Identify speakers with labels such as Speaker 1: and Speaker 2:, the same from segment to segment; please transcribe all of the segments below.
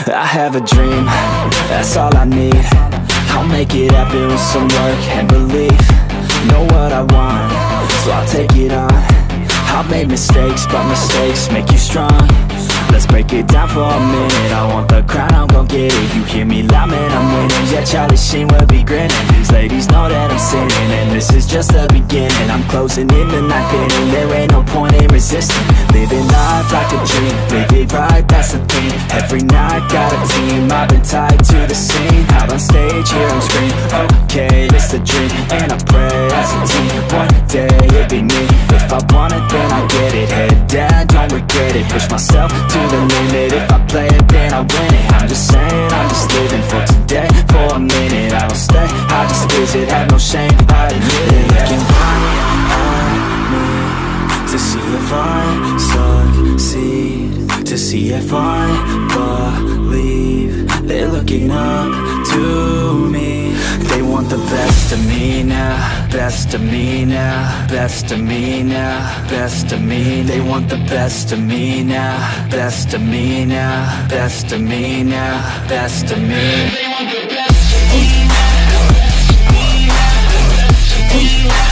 Speaker 1: I have a dream, that's all I need. I'll make it happen with some work and belief. Know what I want, so I'll take it on. I've made mistakes, but mistakes make you strong. Let's break it down for a minute. I want the crown, I'm gon' get it. You hear me loud, man, I'm winning. Yeah, Charlie Sheen will be grinning. These ladies know that I'm sinning, and this is just the beginning. I'm closing in the ninth inning. There ain't no point in resisting. Living life like a dream, live it right, that's the thing. Every night, got a team, I've been tied to the scene. Out on stage, here I'm scream. Okay, it's the dream, and I pray as a team. One day, it'll be me. If I want it, then I get it. Head down, don't regret it. Push myself to the limit. If I play it, then I win it. I'm just saying, I'm just living for today. For a minute, I don't stay, I just visit. Have no shame, I admit it. Looking right at me to see if I succeed, to see if I believe. They're looking up to me. They want the best of me now, best of me now, best of me now, best of me. They want the best of me now, best of me now, best of me now, best of me. They want the best of me now, best of me now, best of me now.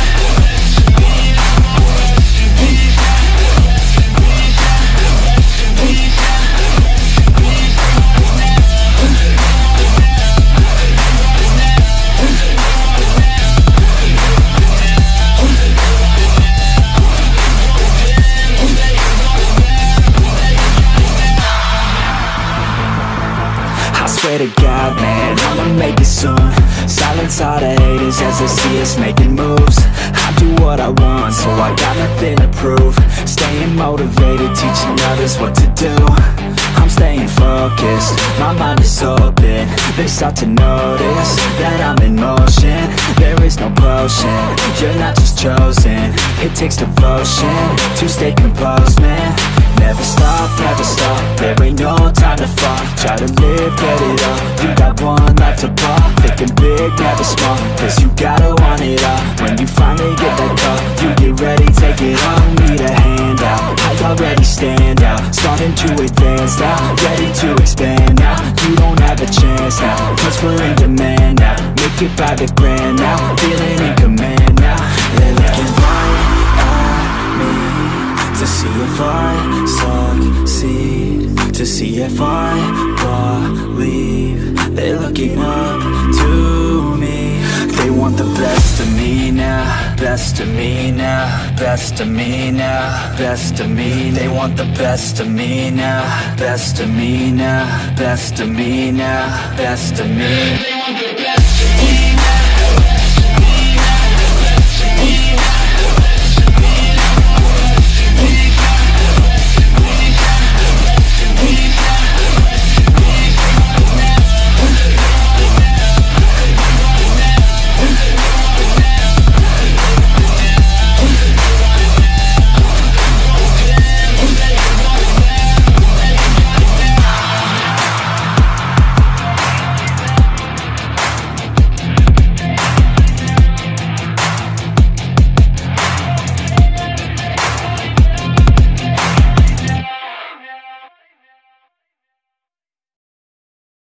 Speaker 1: Swear to God, man, I'ma make it soon. Silence all the haters as they see us making moves. I do what I want, so I got nothing to prove. Staying motivated, teaching others what to do. I'm staying focused, my mind is open. They start to notice that I'm in motion. There is no potion, you're not just chosen. It takes devotion to stay composed, man. Never stop, there ain't no time to fall. Try to live, get it all, you got one life to ball. Thinking big, never small, cause you gotta want it all. When you finally get that call, you get ready, take it all. Need a hand out, I already stand out. Starting to advance now, ready to expand now. You don't have a chance now, cause we're in demand now. Make it by the grand now, feeling in command now. They're looking right at me to see if I succeed, to see if I believe. They're looking up to me. They want the best of me now, best of me now, best of me now, best of me. They want the best of me now, best of me now, best of me now, best of me. They want the